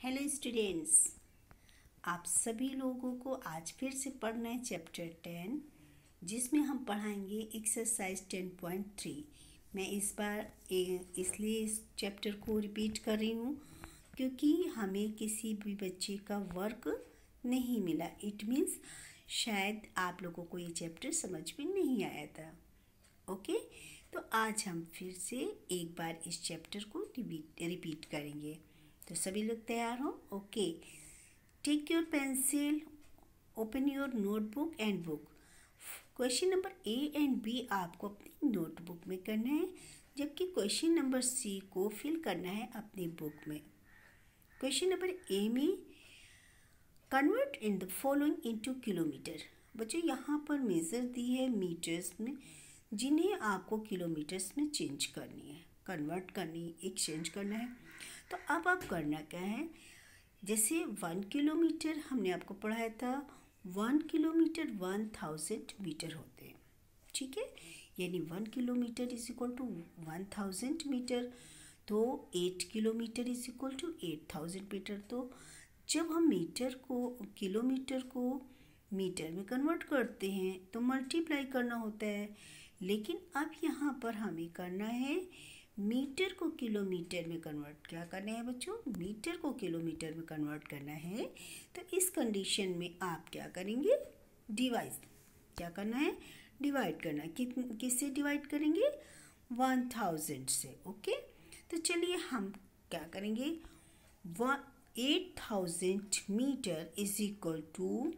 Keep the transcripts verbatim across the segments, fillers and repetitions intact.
Hello students, आप सभी लोगों को आज फिर से पढ़ना है चैप्टर टेन, जिसमें हम पढ़ाएंगे एक्सरसाइज टेन पॉइंट थ्री। मैं इस बार इसलिए इस चैप्टर को रिपीट कर रही हूँ क्योंकि हमें किसी भी बच्चे का वर्क नहीं मिला। इट मीन्स शायद आप लोगों को ये चैप्टर समझ में नहीं आया था। ओके, तो आज हम फिर से एक बार इस चैप्टर को रिपीट करेंगे। तो सभी लोग तैयार हो? Okay, take your pencil, open your notebook and book. Question number A and B आपको अपनी नोटबुक में करना है, जबकि क्वेश्चन नंबर सी को फिल करना है अपनी बुक में। क्वेश्चन नंबर ए में convert in the following into kilometre. बच्चों यहाँ पर मेज़र दी है मीटर्स में, जिन्हें आपको किलोमीटर्स में चेंज करनी है, कन्वर्ट करनी, एक्सचेंज करना है। तो अब आप करना क्या है, जैसे वन किलोमीटर हमने आपको पढ़ाया था, one kilometre one thousand metre होते हैं। ठीक है, यानी one kilometre is equal to one thousand metre, तो eight kilometre is equal to eight thousand metre. तो जब हम मीटर को किलोमीटर को मीटर में कन्वर्ट करते हैं तो मल्टीप्लाई करना होता है, लेकिन अब यहाँ पर हमें करना है मीटर को किलोमीटर में कन्वर्ट। क्या करना है बच्चों? मीटर को किलोमीटर में कन्वर्ट करना है। तो इस कंडीशन में आप क्या करेंगे? डिवाइड। क्या करना है? डिवाइड करना है। कित किससे डिवाइड करेंगे? वन थाउजेंड से। ओके, तो चलिए हम क्या करेंगे, one eight thousand metre is equal to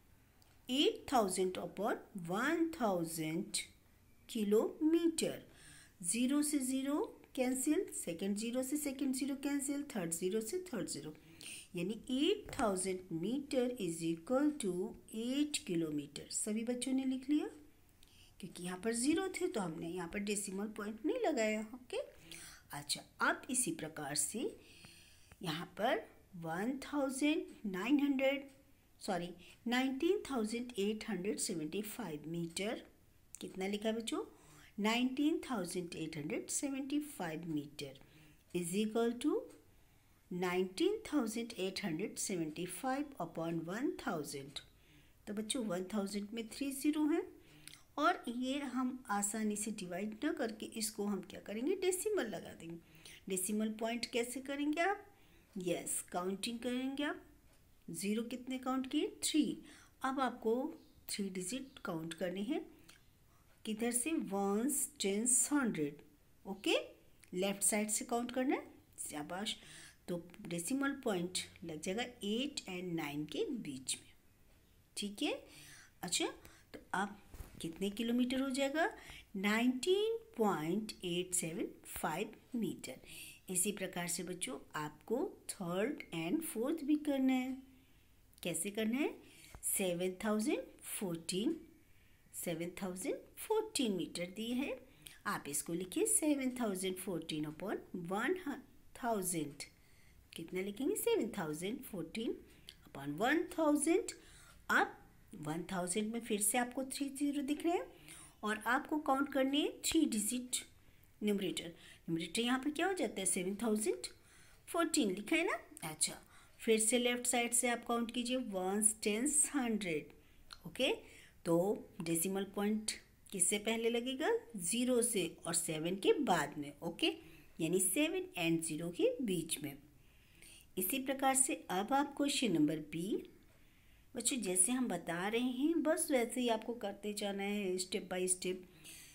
eight thousand upon one thousand kilometre. Zero से ज़ीरो कैंसिल, सेकंड ज़ीरो से second zero cancel, third zero से थर्ड ज़ीरो, यानी eight thousand metre is equal to eight kilometre. सभी बच्चों ने लिख लिया? क्योंकि यहाँ पर ज़ीरो थे तो हमने यहाँ पर डेसिमल पॉइंट नहीं लगाया। ओके, अच्छा, अब इसी प्रकार से यहाँ पर one thousand nine hundred sorry nineteen thousand eight hundred seventy five metre. कितना लिखा है बच्चों? Nineteen thousand eight hundred seventy five metre is equal to nineteen thousand eight hundred seventy five upon one thousand. तो बच्चों one thousand में three zero है, और ये हम आसानी से डिवाइड न करके इसको हम क्या करेंगे, डेसिमल लगा देंगे। डेसिमल पॉइंट कैसे करेंगे आप? यस, काउंटिंग करेंगे आप। ज़ीरो कितने काउंट किए? थ्री। अब आपको थ्री डिजिट काउंट करने हैं। किधर से? Ones, tens, hundred. Okay, left side से काउंट करना है। शाबाश। तो डेसिमल पॉइंट लग जाएगा एट एंड नाइन के बीच में। ठीक है, अच्छा, तो अब कितने किलोमीटर हो जाएगा? Nineteen point eight seven five metre. इसी प्रकार से बच्चों आपको थर्ड एंड फोर्थ भी करना है। कैसे करना है? Seven thousand fourteen seven thousand fourteen metre दी है। आप इसको लिखिए seven thousand fourteen upon one thousand. कितना लिखेंगे? Seven thousand fourteen upon one thousand. अब वन थाउजेंड में फिर से आपको थ्री जीरो दिख रहे हैं, और आपको काउंट करनी है थ्री डिजिट न्यूमरेटर। न्यूमरेटर यहाँ पर क्या हो जाता है? सेवन थाउजेंड फोर्टीन लिखा है ना। अच्छा, फिर से लेफ्ट साइड से आप काउंट कीजिए, वंस, टेंस, हंड्रेड। ओके, तो डेसिमल पॉइंट किससे पहले लगेगा? ज़ीरो से और सेवन के बाद में। ओके, यानी सेवन एंड ज़ीरो के बीच में। इसी प्रकार से अब आप क्वेश्चन नंबर बी, बच्चों जैसे हम बता रहे हैं बस वैसे ही आपको करते जाना है, स्टेप बाय स्टेप।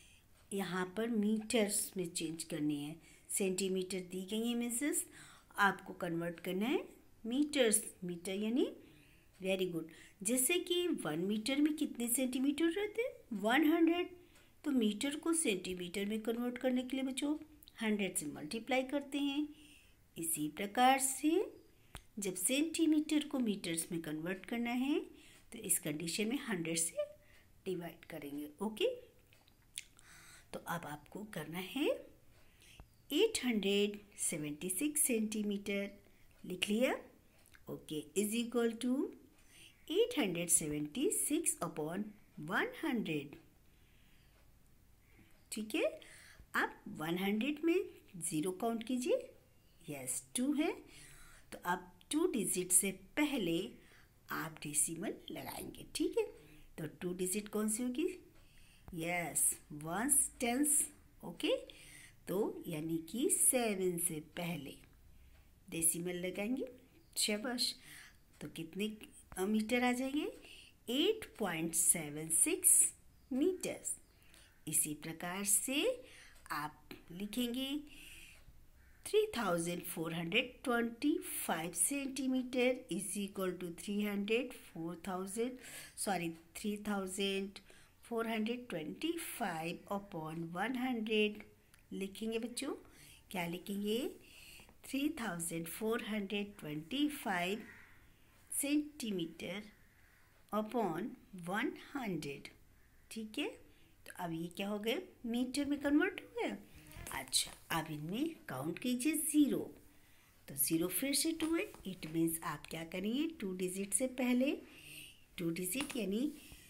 यहाँ पर मीटर्स में चेंज करनी है। सेंटीमीटर दी गई है मिसेस, आपको कन्वर्ट करना है मीटर्स। मीटर यानी वेरी गुड। जैसे कि वन मीटर में कितने सेंटीमीटर रहते हैं? One hundred. तो मीटर को सेंटीमीटर में कन्वर्ट करने के लिए बच्चों हंड्रेड से मल्टीप्लाई करते हैं। इसी प्रकार से जब सेंटीमीटर को मीटर्स में कन्वर्ट करना है तो इस कंडीशन में हंड्रेड से डिवाइड करेंगे। ओके, तो अब आपको करना है eight hundred seventy six centimetre. लिख लिया? Okay, is equal to eight hundred seventy six upon one hundred. ठीक है, आप वन हंड्रेड में ज़ीरो काउंट कीजिए। यस, टू है, तो आप टू डिजिट से पहले आप डेसिमल लगाएंगे, ठीक है। तो टू डिजिट कौन सी होगी? Yes, ones tens, okay. तो यानी कि सेवन से पहले डेसिमल लगाएंगे, शाबाश। तो कितने मीटर आ जाएंगे? Eight point seven six metres. इसी प्रकार से आप लिखेंगे three thousand four hundred twenty five centimetre is equal to three hundred four thousand sorry three thousand four hundred twenty five upon one hundred लिखेंगे बच्चों। क्या लिखेंगे? Three thousand four hundred twenty five centimetre upon one hundred, ठीक है। तो अब ये क्या हो गया? मीटर में कन्वर्ट हो गया। अच्छा, अब इनमें काउंट कीजिए ज़ीरो। तो ज़ीरो फिर से टू है, इट मीन्स आप क्या करेंगे? टू डिजिट से पहले टू डिजिट यानी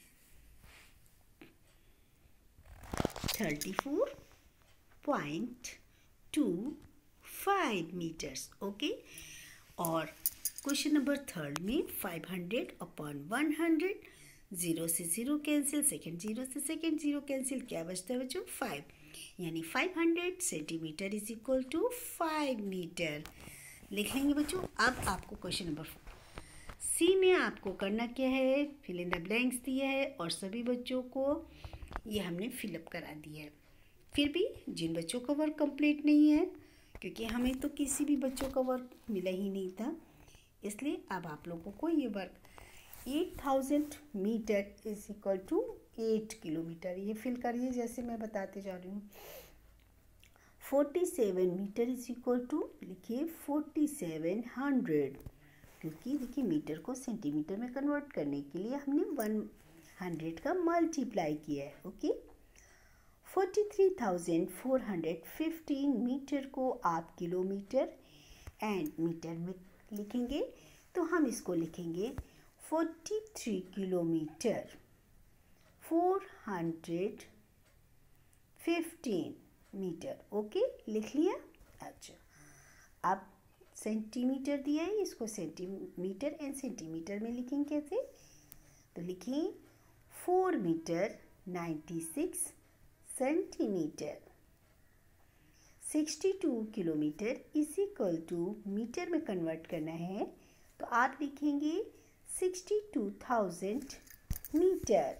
thirty four point two five metres, okay. और क्वेश्चन नंबर थर्ड में five hundred upon one hundred, zero से ज़ीरो कैंसिल, सेकेंड ज़ीरो से सेकेंड ज़ीरो कैंसिल, क्या बचता है बच्चों? फाइव, यानी five hundred centimetre is equal to five metre लिख लेंगे बच्चों। अब आपको क्वेश्चन नंबर सी में आपको करना क्या है? फिल इन द ब्लैंक्स दिया है और सभी बच्चों को ये हमने फिलअप करा दिया है। फिर भी जिन बच्चों का वर्क कंप्लीट नहीं है, क्योंकि हमें तो किसी भी बच्चों का वर्क मिला ही नहीं था, इसलिए अब आप लोगों को ये work eight thousand metre is equal to eight kilometre ये फिल करिए जैसे मैं बताते जा रही हूँ। Forty seven metre is equal to लिखिए फोर्टी सेवन हंड्रेड, क्योंकि देखिए मीटर को सेंटीमीटर में कन्वर्ट करने के लिए हमने वन हंड्रेड का मल्टीप्लाई किया है, okay. Forty three thousand four hundred fifteen metre को आप किलोमीटर एंड मीटर में लिखेंगे, तो हम इसको लिखेंगे forty three kilometre four hundred fifteen metre, okay, लिख लिया। अच्छा, अब सेंटीमीटर दिया है, इसको सेंटीमीटर एंड सेंटीमीटर में लिखेंगे कैसे? तो लिखें four metre ninety six centimetre. Sixty two kilometre is equal to metre में कन्वर्ट करना है, तो आप लिखेंगे sixty two thousand metre.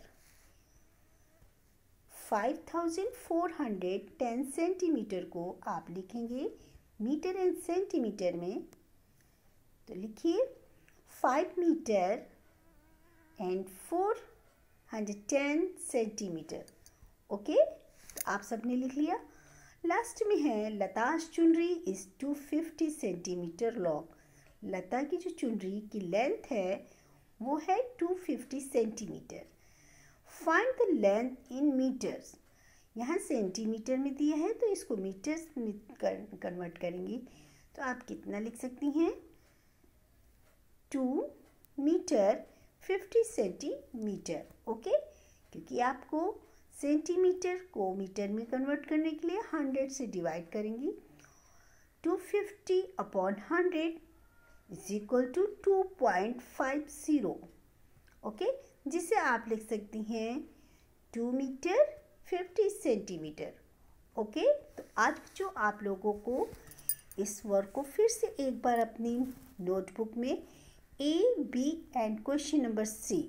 Five thousand four hundred ten centimetre को आप लिखेंगे मीटर एंड सेंटीमीटर में, तो लिखिए five metre and four hundred ten centimetre, okay. तो आप सबने लिख लिया। लास्ट में है लताश चुनरी is two fifty centimetre long. Lata की जो चुनरी की लेंथ है वो है two fifty centimetre. Find the length in metres. यहाँ सेंटीमीटर में दिया है तो इसको मीटर्स में कन्वर्ट करेंगे, तो आप कितना लिख सकती हैं? Two metre fifty centimetre, okay. क्योंकि आपको सेंटीमीटर को मीटर में कन्वर्ट करने के लिए हंड्रेड से डिवाइड करेंगी। Two fifty upon hundred is equal to two point five zero, okay, जिसे आप लिख सकती हैं two metre fifty centimetre, okay. तो आज जो आप लोगों को इस वर्क को फिर से एक बार अपनी नोटबुक में A B and question number C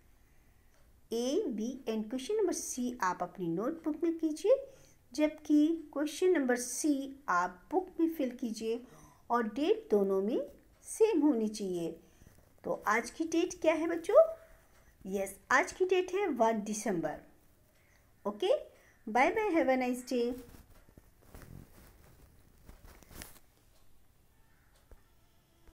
A B and question number C आप अपनी नोटबुक में कीजिए, जबकि क्वेश्चन नंबर सी आप बुक में फिल कीजिए और डेट दोनों में सेम होनी चाहिए। तो आज की डेट क्या है बच्चों? यस, आज की डेट है वन दिसंबर, okay. Bye bye, have a nice day.